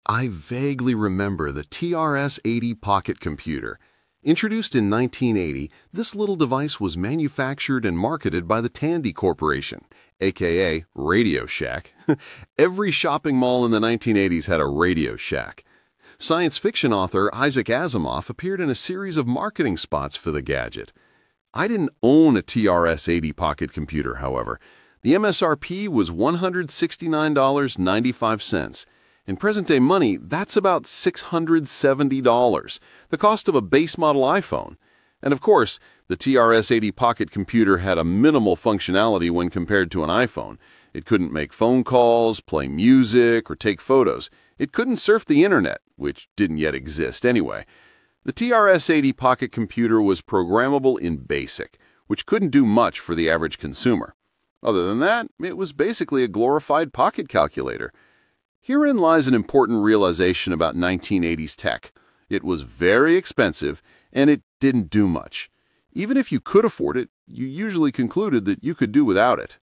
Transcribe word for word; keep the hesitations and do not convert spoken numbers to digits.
I vaguely remember the T R S eighty pocket computer. Introduced in nineteen eighty, this little device was manufactured and marketed by the Tandy Corporation, aka Radio Shack. Every shopping mall in the nineteen eighties had a Radio Shack. Science fiction author Isaac Asimov appeared in a series of marketing spots for the gadget. I didn't own a T R S eighty pocket computer, however. The M S R P was one hundred sixty-nine dollars and ninety-five cents. In present-day money, that's about six hundred seventy dollars, the cost of a base model iPhone. And of course, the T R S eighty pocket computer had a minimal functionality when compared to an iPhone. It couldn't make phone calls, play music, or take photos. It couldn't surf the internet, which didn't yet exist anyway. The T R S eighty pocket computer was programmable in BASIC, which couldn't do much for the average consumer. Other than that, it was basically a glorified pocket calculator. Herein lies an important realization about nineteen eighties tech. It was very expensive, and it didn't do much. Even if you could afford it, you usually concluded that you could do without it.